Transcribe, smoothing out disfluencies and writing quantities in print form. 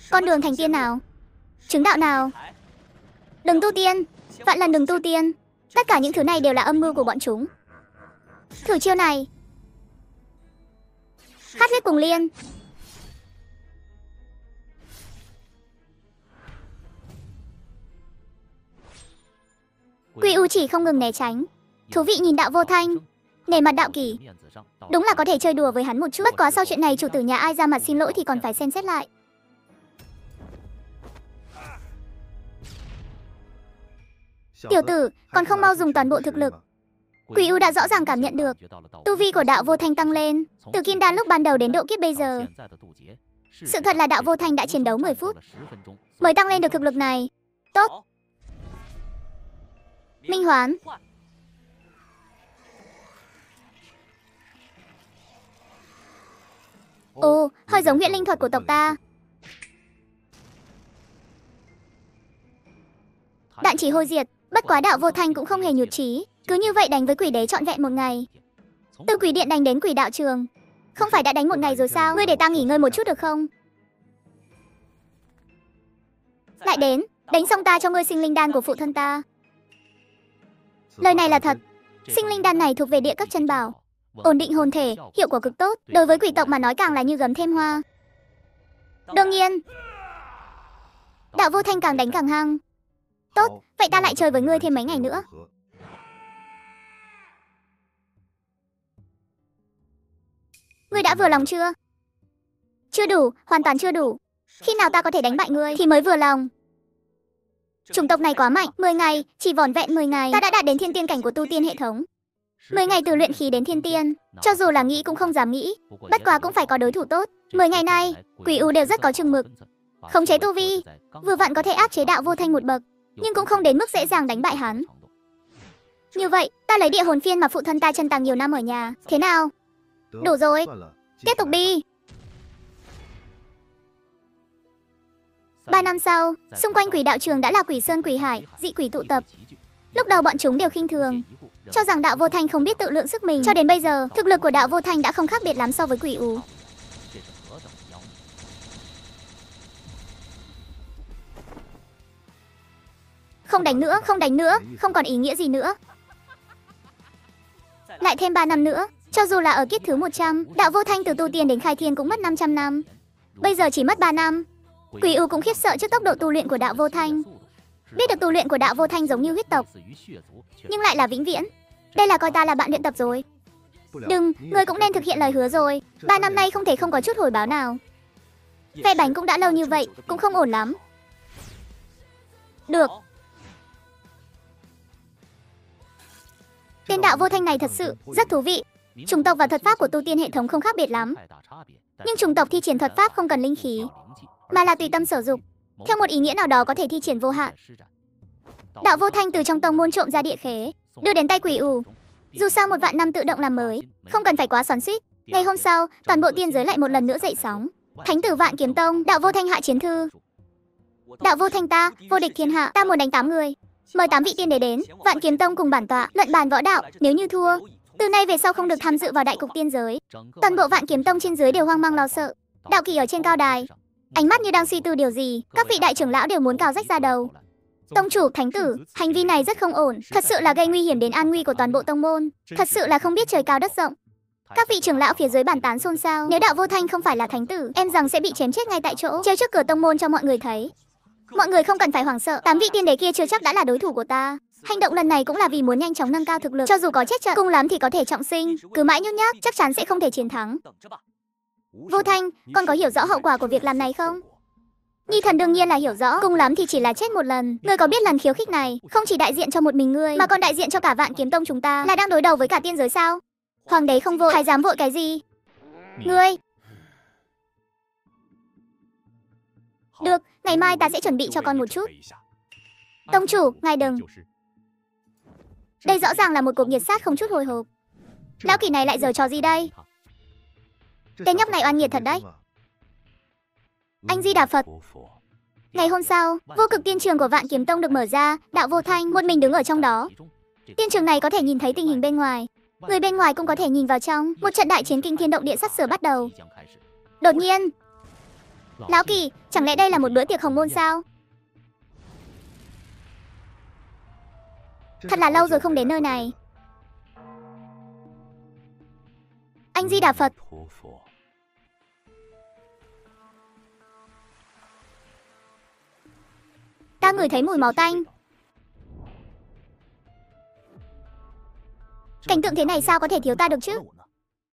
Con đường thành tiên nào? Chứng đạo nào? Đừng tu tiên, vạn lần đừng tu tiên. Tất cả những thứ này đều là âm mưu của bọn chúng. Thử chiêu này. Khát huyết cùng liên. Quy U chỉ không ngừng né tránh. Thú vị nhìn Đạo Vô Thanh, nể mặt đạo kỷ. Đúng là có thể chơi đùa với hắn một chút. Bất quá sau chuyện này chủ tử nhà ai ra mặt xin lỗi thì còn phải xem xét lại. Tiểu tử, còn không mau dùng toàn bộ thực lực. Quỷ U đã rõ ràng cảm nhận được tu vi của Đạo Vô Thanh tăng lên, từ kim đan lúc ban đầu đến độ kiếp bây giờ. Sự thật là Đạo Vô Thanh đã chiến đấu 10 phút mới tăng lên được thực lực này. Tốt. Minh Hoán. Ồ, hơi giống huyễn linh thuật của tộc ta. Đạn chỉ hôi diệt. Bất quá Đạo Vô Thanh cũng không hề nhụt chí, cứ như vậy đánh với quỷ đế trọn vẹn một ngày. Từ quỷ điện đánh đến quỷ đạo trường. Không phải đã đánh một ngày rồi sao? Ngươi để ta nghỉ ngơi một chút được không? Lại đến, đánh xong ta cho ngươi sinh linh đan của phụ thân ta. Lời này là thật. Sinh linh đan này thuộc về địa cấp chân bảo, ổn định hồn thể, hiệu quả cực tốt. Đối với quỷ tộc mà nói càng là như gấm thêm hoa. Đương nhiên, Đạo Vô Thanh càng đánh càng hăng. Tốt, vậy ta lại chơi với ngươi thêm mấy ngày nữa. Ngươi đã vừa lòng chưa? Chưa đủ, hoàn toàn chưa đủ. Khi nào ta có thể đánh bại ngươi thì mới vừa lòng. Chủng tộc này quá mạnh, 10 ngày, chỉ vỏn vẹn 10 ngày, ta đã đạt đến thiên tiên cảnh của tu tiên hệ thống. 10 ngày từ luyện khí đến thiên tiên, cho dù là nghĩ cũng không dám nghĩ. Bất quá cũng phải có đối thủ tốt. 10 ngày nay, Quỷ U đều rất có chừng mực. Khống chế tu vi, vừa vặn có thể áp chế Đạo Vô Thanh một bậc, nhưng cũng không đến mức dễ dàng đánh bại hắn. Như vậy, ta lấy địa hồn phiên mà phụ thân ta chân tàng nhiều năm ở nhà. Thế nào? Đủ rồi. Tiếp tục đi. 3 năm sau, xung quanh quỷ đạo trường đã là quỷ sơn quỷ hải, dị quỷ tụ tập. Lúc đầu bọn chúng đều khinh thường, cho rằng Đạo Vô Thanh không biết tự lượng sức mình. Cho đến bây giờ, thực lực của Đạo Vô Thanh đã không khác biệt lắm so với Quỷ U. Không đánh nữa, không đánh nữa, không còn ý nghĩa gì nữa. Lại thêm 3 năm nữa, cho dù là ở kiếp thứ 100, Đạo Vô Thanh từ tu tiên đến khai thiên cũng mất 500 năm. Bây giờ chỉ mất 3 năm. Quỷ U cũng khiếp sợ trước tốc độ tu luyện của Đạo Vô Thanh. Biết được tu luyện của Đạo Vô Thanh giống như huyết tộc, nhưng lại là vĩnh viễn. Đây là coi ta là bạn luyện tập rồi. Đừng, ngươi cũng nên thực hiện lời hứa rồi. 3 năm nay không thể không có chút hồi báo nào. Vẽ bánh cũng đã lâu như vậy, cũng không ổn lắm. Được. Tên Đạo Vô Thanh này thật sự rất thú vị. Chủng tộc và thuật pháp của tu tiên hệ thống không khác biệt lắm, nhưng chủng tộc thi triển thuật pháp không cần linh khí, mà là tùy tâm sở dục. Theo một ý nghĩa nào đó có thể thi triển vô hạn. Đạo Vô Thanh từ trong tông môn trộm ra địa khế, đưa đến tay Quỷ U. Dù sao 1 vạn năm tự động làm mới, không cần phải quá xoắn xuýt. Ngày hôm sau, toàn bộ tiên giới lại một lần nữa dậy sóng. Thánh tử Vạn Kiếm Tông, Đạo Vô Thanh hạ chiến thư. Đạo Vô Thanh ta, vô địch thiên hạ, ta muốn đánh 8 người. Mời 8 vị tiên đế đến, Vạn Kiếm Tông cùng bản tọa luận bàn võ đạo. Nếu như thua, từ nay về sau không được tham dự vào đại cục tiên giới. Toàn bộ Vạn Kiếm Tông trên dưới đều hoang mang lo sợ. Đạo Kỳ ở trên cao đài, ánh mắt như đang suy tư điều gì. Các vị đại trưởng lão đều muốn cào rách ra đầu. Tông chủ, thánh tử, hành vi này rất không ổn, thật sự là gây nguy hiểm đến an nguy của toàn bộ tông môn, thật sự là không biết trời cao đất rộng. Các vị trưởng lão phía dưới bàn tán xôn xao. Nếu Đạo Vô Thanh không phải là thánh tử, em rằng sẽ bị chém chết ngay tại chỗ, treo trước cửa tông môn cho mọi người thấy. Mọi người không cần phải hoảng sợ, 8 vị tiên đế kia chưa chắc đã là đối thủ của ta. Hành động lần này cũng là vì muốn nhanh chóng nâng cao thực lực, cho dù có chết trận, cùng lắm thì có thể trọng sinh. Cứ mãi nhút nhát, chắc chắn sẽ không thể chiến thắng. Vô Thanh, con có hiểu rõ hậu quả của việc làm này không? Nhi thần đương nhiên là hiểu rõ, cùng lắm thì chỉ là chết một lần. Ngươi có biết lần khiêu khích này không chỉ đại diện cho một mình ngươi, mà còn đại diện cho cả Vạn Kiếm Tông chúng ta, là đang đối đầu với cả tiên giới sao? Hoàng đế không vội, thái giám vội cái gì? Ngươi. Được, ngày mai ta sẽ chuẩn bị cho con một chút. Tông chủ, ngài đừng. Đây rõ ràng là một cuộc nhiệt sát không chút hồi hộp. Lão Kỳ này lại giở trò gì đây? Tên nhóc này oan nghiệt thật đấy. Anh Di Đà Phật. Ngày hôm sau, vô cực tiên trường của Vạn Kiếm Tông được mở ra. Đạo Vô Thanh một mình đứng ở trong đó. Tiên trường này có thể nhìn thấy tình hình bên ngoài, người bên ngoài cũng có thể nhìn vào trong. Một trận đại chiến kinh thiên động địa sắp sửa bắt đầu. Đột nhiên, Lão Kỳ, chẳng lẽ đây là một bữa tiệc hồng môn sao? Thật là lâu rồi không đến nơi này. Anh Di Đà Phật. Ta ngửi thấy mùi máu tanh. Cảnh tượng thế này sao có thể thiếu ta được chứ?